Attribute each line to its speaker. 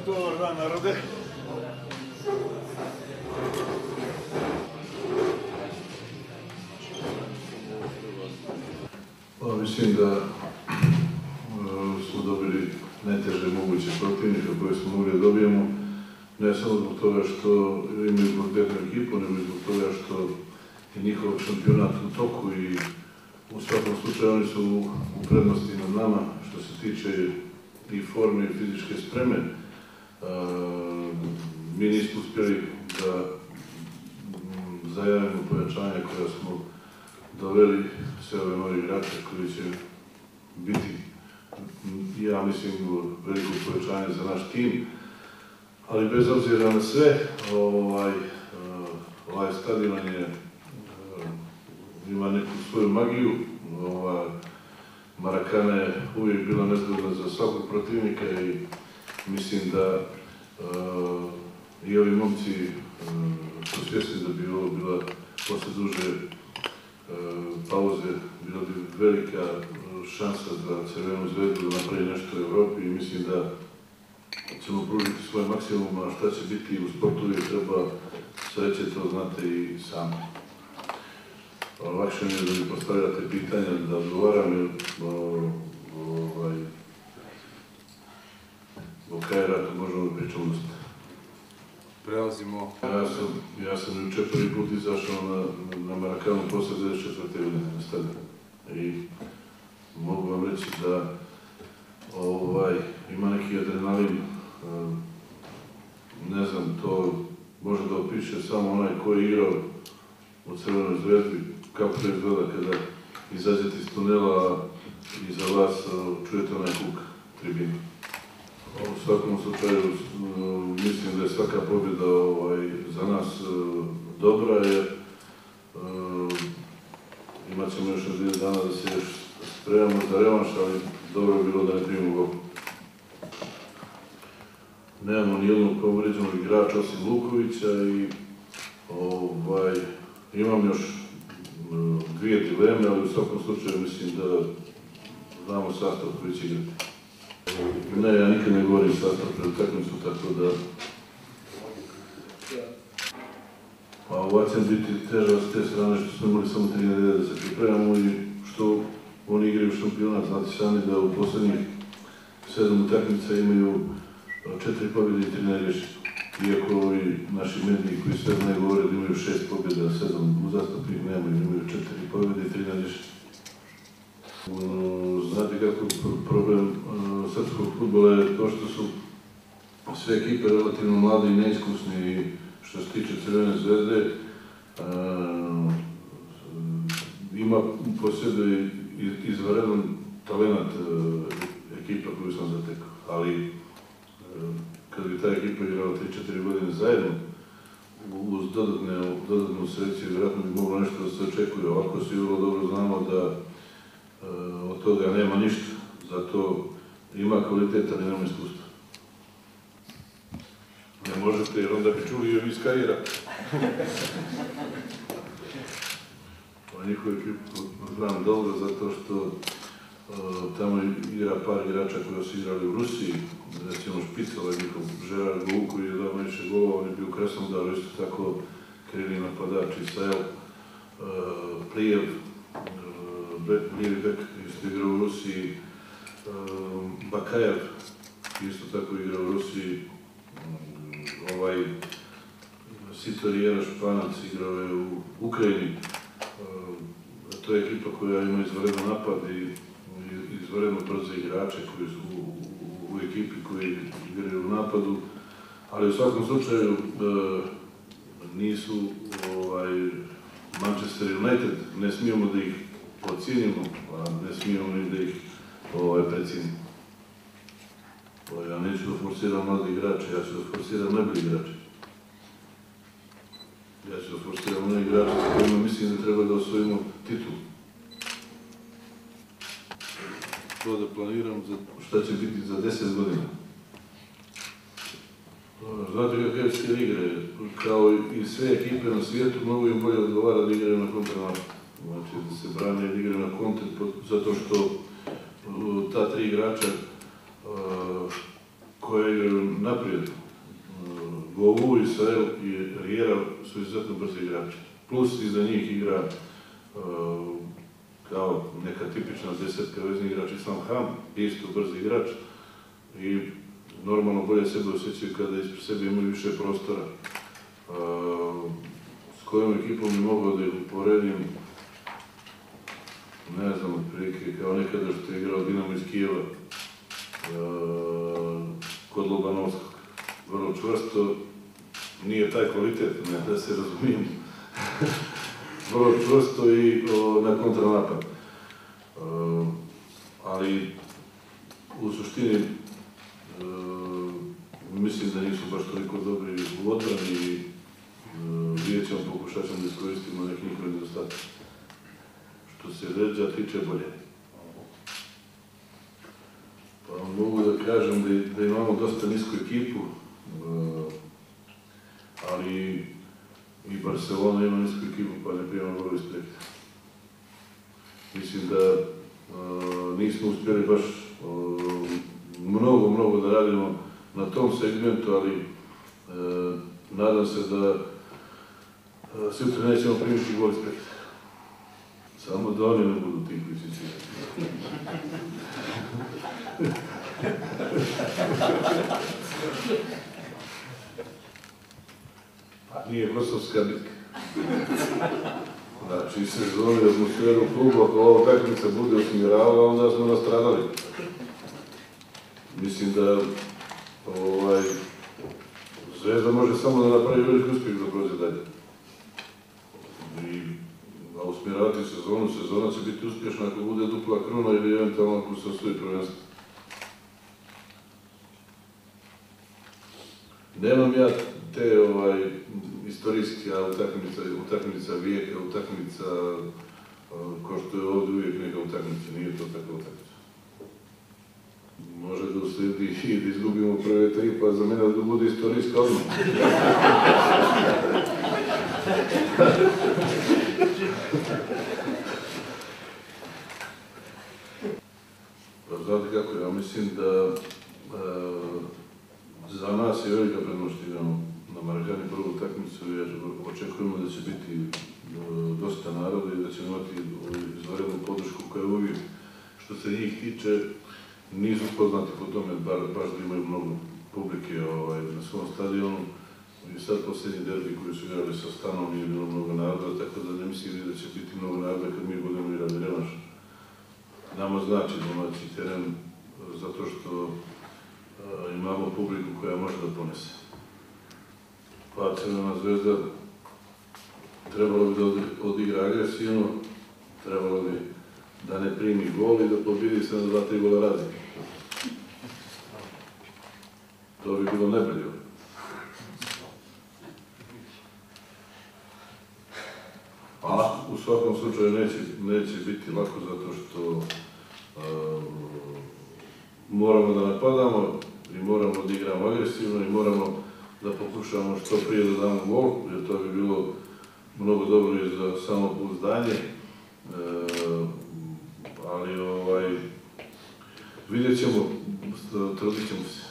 Speaker 1: Dobar dan, narode.
Speaker 2: Mislim da smo dobili najteže moguće protivnika koje smo mogli da dobijemo, ne samo zbog toga što imaju kvalitetnu ekipu, nego zbog toga što je njihov šampionat u toku i u svakom slučaju oni su u prednosti nad nama što se tiče i forme i fizičke spreme. Mi nismo uspjeli da zajavimo pojačanja koja smo doveli sve ove nove igrače koji će biti, ja mislim, veliko povećanje za naš tim. Ali bez obzira na sve, ovaj stadion ima neku svoju magiju. Marakana je uvijek bila nezgodna za svakog protivnika i mislim da i ovi momci su svjesni da bi ovo bila posle duže pauze, bila bi velika šansa za Crvenu zvezdu da napravi nešto u Evropi i mislim da ćemo pružiti svoj maksimum, a šta će biti u sportu uvijek treba sreće, to znate i sami. Lakše mi je da mi postavljate pitanja, da odgovaram, jer o Kajratu možemo da pričamo dosta.
Speaker 1: Prelazimo.
Speaker 2: Ja sam juče prvi put izašao na Marakanu posle 2004. godine na stadion. I mogu vam reći da ima neki adrenalin, ne znam, to može da opiše samo onaj ko je igrao u Crvenoj zvezdi, kako to izgleda kada izađete iz tunela, a iza vas čujete onaj huk tribine. U svakom slučaju mislim da je svaka pobjeda za nas dobra, jer imat ćemo još 2 dana da se još spremamo za revanš, ali dobro je bilo da ne primimo gol. Nemamo nijednog povrijeđenog igrača osim Lukovića i imam još 2 dileme, ali u svakom slučaju mislim da znamo sastav koji će igrati. Ne, ja nikad ne govorim sastav pred utakmicu, tako da ova će biti teža s te strane što smo imali samo 3 nedelje da se pripremamo i što oni igraju šampionat. Znate sami da u poslednjih 7 utakmica imaju 4 pobjede i 3 neriješene. Iako ovi naši mediji koji sve ne govore da imaju 6 pobjeda, 7 uzastopnih nemaju, imaju 4 pobjede i 3 neriješene. Znate kako problem srpskog fudbala je to što su sve ekipe relativno mlade i neiskusne i što se tiče Crvene zvezde ima po sebi izvanredan talenat ekipa koju sam zatekao, ali kad bi ta ekipa igrala 3-4 godine zajedno, uz dodatnu selekciju, vjerojatno bi moglo nešto da se očekuje. Ovako svi vrlo dobro znamo da od toga nema ništa, zato ima kvalitet, ali nema iskustva. Ne možete, jer onda bi čuli i iz Kaira. Njihovu ekipu znam dobro, zato što tamo igra par igrača koji su igrali u Rusiji, recimo Špicala, njihov Žerar Gou koji je dao najviše golova, on je bio u Krasnodaru, isto tako krivni napadač Isael, Plijev, lijevi bek isto igrao u Rusiji, Bakajev isto tako igrao u Rusiji, Sitorija Španac igrao je u Ukrajini. To je ekipa koja ima izvanredan napad i izvanredno brze igrače koji su u ekipi koji igraju u napadu, ali u svakom slučaju nisu Manchester United, ne smijemo da ih podcijenimo, a ne smijemo ni da ih precijenimo. Ja neću da forsiram mladi igrače, ja ću da forsiram najbolji igrače. Ja ću da forsiram one igrače s kojima mislim da treba da osvojimo titul. To da planiram šta će biti za 10 godina. Znate kakve su igre, kao i sve ekipe na svijetu, mnogo im bolje odgovara da igraju na kontranapu. Znači da se brane da igraju na kontra, zato što ta 3 igrača koje igraju naprijed. Govu i Sael i Riera su izuzetno brzi igrači. Plus iza njih igra kao neka tipična desetka vezni igrač Islam Han, isto brzi igrač i normalno bolje sebe osjećaju kada ispred sebe imaju više prostora. S kojom ekipom bi mogao da ih uporedim, ne znam, otprilike kao nekada što je igrao Dinamo iz Kijeva kod Lobanovskog. Vrlo čvrsto, nije taj kvalitet, ne da se razumijem, vrlo čvrsto i na kontranapad. Ali u suštini mislim da nisu baš toliko dobri u odbrani i vidjet ćemo, pokušat ćemo da iskoristimo neki njihove nedostatke. Što se Leđa tiče, bolje. Pa mogu da kažem da imamo dosta nisku ekipu, ali i Barcelona ima nisku ekipu, pa ne primamo vrlo respekt. Mislim da nismo uspjeli baš mnogo da radimo na tom segmentu, ali nadam se da sutra nećemo primiti gol ispred. Samo da oni ne budu ti koji će ciljati. Nije kosovska bitka. Znači, sezoni atmosferu klubu, ako ova utakmica bude usmjeravala, onda smo nastradali. Mislim da Zvezda može samo da napravi veliki uspjeh da prođe dalje. A usmjeravati sezona će biti uspješna ako bude dupla kruna ili eventualno ako se osvoji prvenstvo. Nemam ja te istorijske utakmica vijeka, utakmica ko što je ovdje uvijek neka utakmica, nije to takva utakmica. Može da usledi i da izgubimo prve tri, pa za mene da bude istorijska odmah. Pa znate kako, ja mislim da za nas je velika prednost igramo na Marakani prvu utakmicu jer očekujemo da će biti dosta naroda i da će imati izvanrednu podršku koja uvijek, što se njih tiče, nisu poznati po tome, baš da imaju mnogo publike na svom stadionu. I sad posljednji derbi koji su igrali sa Stanom nije bilo mnogo naroda, tako da ne mislim da će biti mnogo naroda kad mi budemo igrali revanš. Nama znači domaći teren zato što imamo publiku koja može da ponese. Pa Crvena Zvezda trebalo bi da odigra agresivno, trebalo bi da ne primi gol i da pobjedi se na 2-3 gola razlike. To bi bilo nebedljivo. A u svakom slučaju neće biti lako zato što moramo da napadamo i moramo da igramo agresivno i moramo da pokušamo što prije da damo gol, jer to bi bilo mnogo dobro i za samopouzdanje. Ali vidjet ćemo, trudit ćemo se.